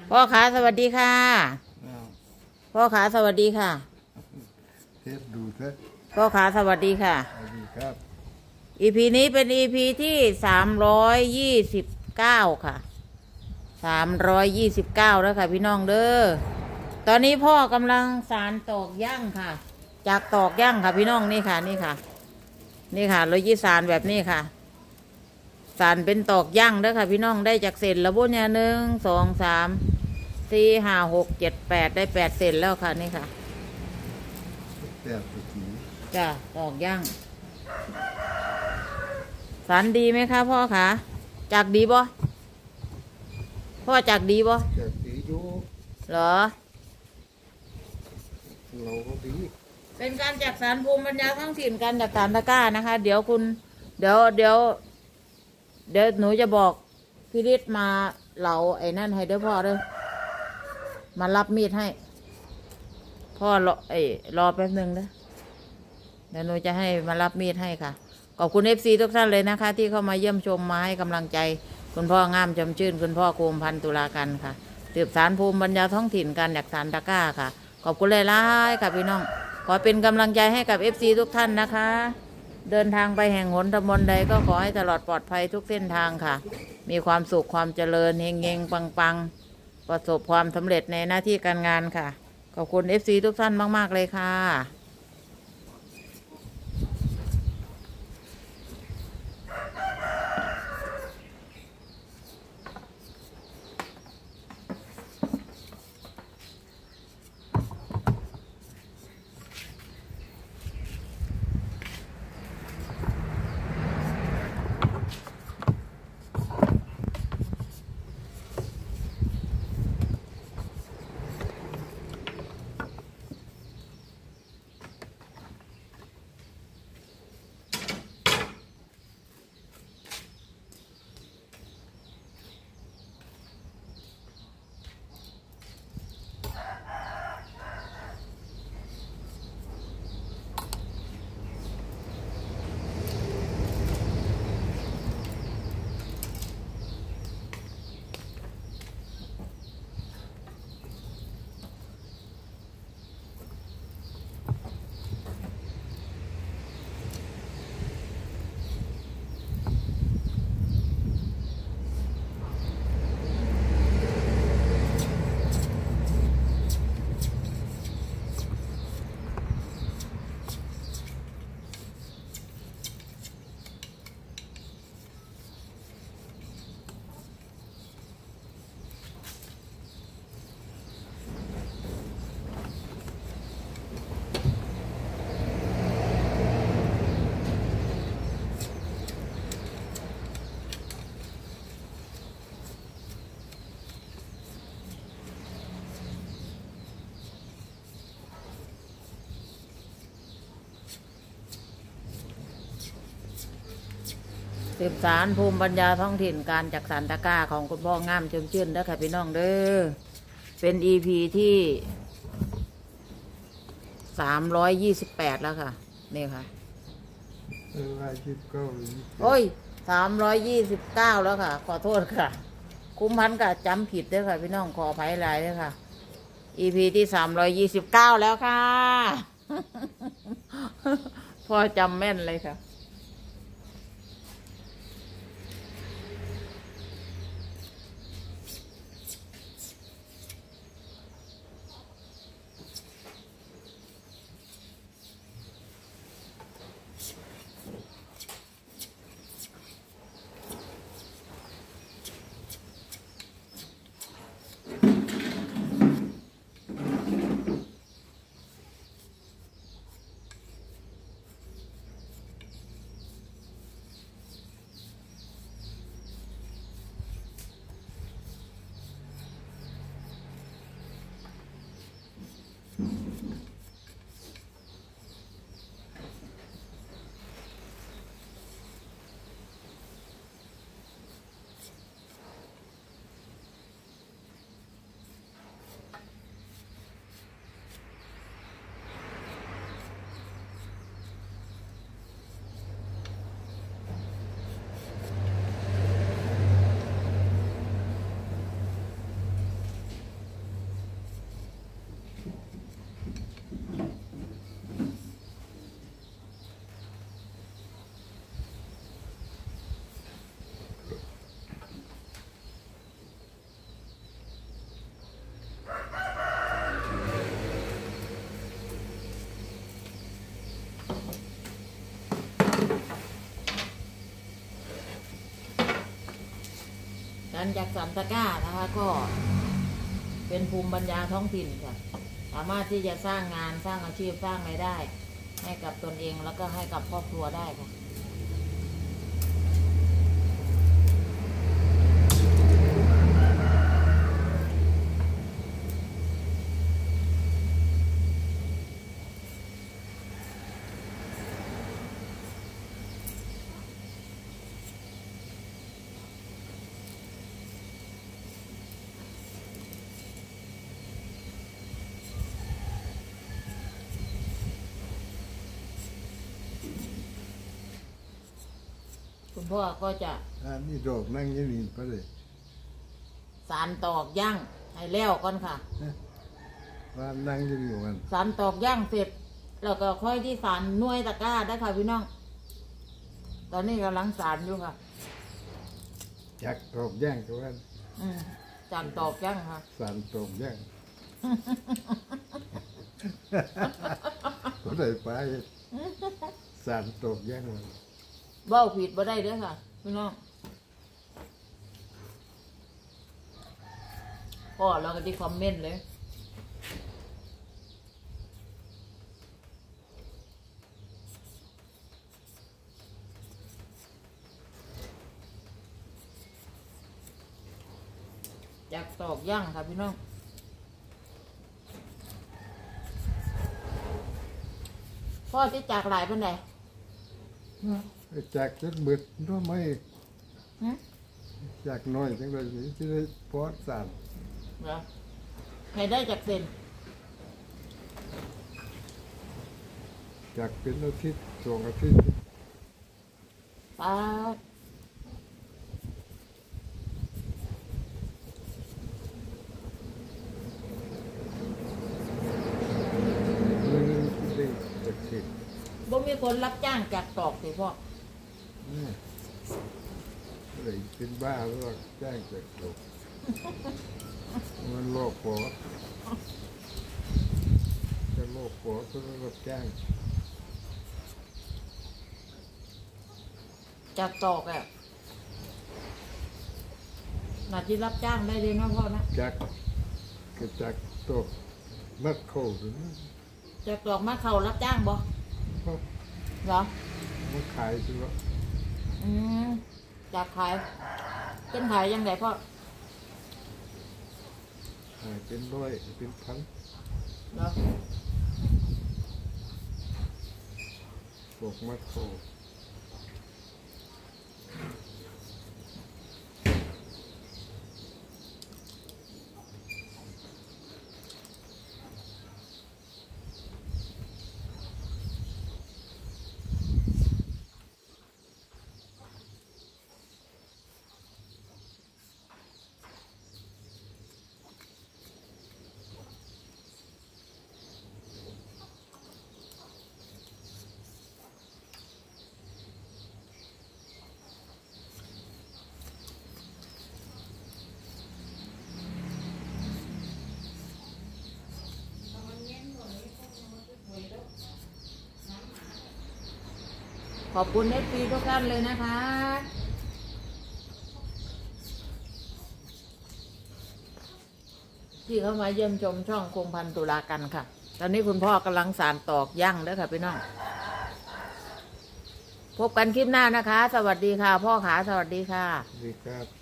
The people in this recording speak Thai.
พ่อขาสวัสดีค่ะอ้าวพ่อขาสวัสดีค่ะเทสดูเถอะพ่อขาสวัสดีค่ะสวัสดีครับ EP นี้เป็น EP ที่329ค่ะ329แล้วค่ะพี่น้องเด้อตอนนี้พ่อกำลังสานตอกย่างค่ะจากตอกย่างค่ะพี่น้องนี่ค่ะนี่ค่ะนี่ค่ะเรายี่สานแบบนี้ค่ะสานเป็นตอกย่างเด้อค่ะพี่น้องได้จากเศษละบุญเนี่ย1 2 3 4 5 6 7 8ได้8เศษแล้วค่ะนี่ค่ะแต่ปกติจ้ะตอกย่างสานดีไหมคะพ่อคะจากดีบ่พ่อจากดีบ่แต่ตีอยู่เหรอเราก็ดีเป็นการจัดสรรภูมิปัญญาท้องถิ่นการจัดสรรตะกร้านะคะเดี๋ยวคุณเดี๋ยวหนูจะบอกพี่ฤทธิ์มาเหลาไอ้นั่นให้เด้อพ่อเด้อมารับมีดให้พ่อรอแป๊บหนึ่งเด้อเดี๋ยวหนูจะให้มารับมีดให้ค่ะขอบคุณFCทุกท่านเลยนะคะที่เข้ามาเยี่ยมชมมาให้กำลังใจคุณพ่องามจำชื่นคุณพ่อโคมพันตุลากันค่ะสืบสานภูมิปัญญาท้องถิ่นการจัดสรรตะกร้าค่ะขอบคุณหลายๆค่ะพี่น้องขอเป็นกำลังใจให้กับ FC ทุกท่านนะคะเดินทางไปแห่งหนตำบลใดก็ขอให้ตลอดปลอดภัยทุกเส้นทางค่ะมีความสุขความเจริญเฮงๆปังๆประสบความสำเร็จในหน้าที่การงานค่ะขอบคุณ FC ทุกท่านมากๆเลยค่ะสืบสารภูมิปัญญาท้องถิ่นการจัดสรรตะกร้าของคุณพ่องามจมชื่นเด้อค่ะพี่น้องเด้อเป็น EP ที่328แล้วค่ะนี่ค่ะ 129 โอ้ย329แล้วค่ะขอโทษค่ะคุ้มพันกับจำผิดเด้อค่ะพี่น้องขออภัยหลายเด้อค่ะ EP ที่329แล้วค่ะ พ่อจำแม่นเลยค่ะการจัดสรรตะกร้านะคะก็เป็นภูมิปัญญาท้องถิ่นค่ะสามารถที่จะสร้างงานสร้างอาชีพสร้างรายได้ให้กับตนเองแล้วก็ให้กับครอบครัวได้ค่ะคุณพ่อก็จะอันนี้ดอกนั่งอยังนี่ก็เลยสารตอกย่างให้แล้วก่อนค่ะว่านั่งอยังอยู่มันสารตอกย่างเสร็จแล้วก็ค่อยที่สารหน่วยตะกร้าได้ค่ะพี่น้องตอนนี้กำลังสารอยู่ค่ะจักตอกย่างก็ว่าสารตอกย่างค่ะสารตอกย่าง ก็ได้ไปสารตอกย่างมันเบ้าผิดบ่ได้เด้อค่ะพี่น้องพ่อเราก็ที่คอมเมนต์เลยจากตอกย่างค่ะพี่น้องพ่อที่จากหลายเป็นไงจากจะเบิดน้อไม่ฮะจากน้อยจังเลยนี่ที่ได้พอดสารเหรอให้ได้จากเซนจากเป็นอาทิตย์2 อาทิตย์ป้าดมือนึงได้จากสิบบ่มีคนรับจ้างจากตอกสิพ่อเลยเป็นบ้าแล้วก็แจ้งจากตกมันโลกปอดจะโลกปอดก็ต้องรับแจ้งจากตอกอ่ะน่าจะรับจ้างได้เลยนะพ่อนะจากก็จากตกมัดเข้าถึงจากตอกมาเขารับจ้างบ่เพราะเหรอมันขายสิว่าอืมจากขายเป็นขายยังไงพ่อขายเป็นร้อยเป็นพันเหรอตกมัดเข้าขอบคุณFPทุกท่านเลยนะคะที่เข้ามาเยี่ยมชมช่องคงพันตุลากันค่ะตอนนี้คุณพ่อกำลังสานตอกย่างเด้อค่ะพี่น้องพบกันคลิปหน้านะคะ สวัสดีค่ะพ่อขาสวัสดีค่ะดีครับ